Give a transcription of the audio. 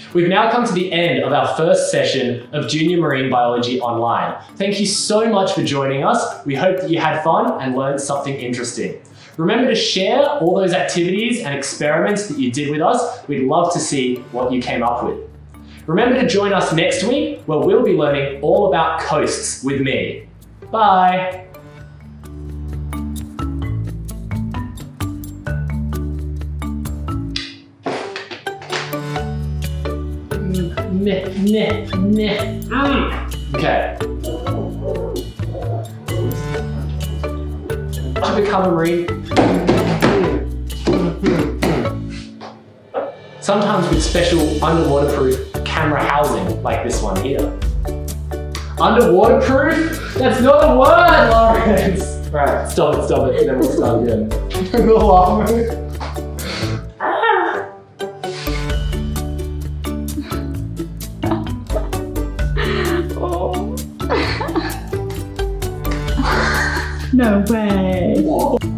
We've now come to the end of our first session of Junior Marine Biology Online. Thank you so much for joining us. We hope that you had fun and learned something interesting. Remember to share all those activities and experiments that you did with us. We'd love to see what you came up with. Remember to join us next week where we'll be learning all about coasts with me. Bye. Okay. To become a marine. Sometimes with special underwater-proof camera housing like this one here. Underwater-proof? That's not a word, Lawrence! Right, stop it, and then we'll start again. The llama. No way.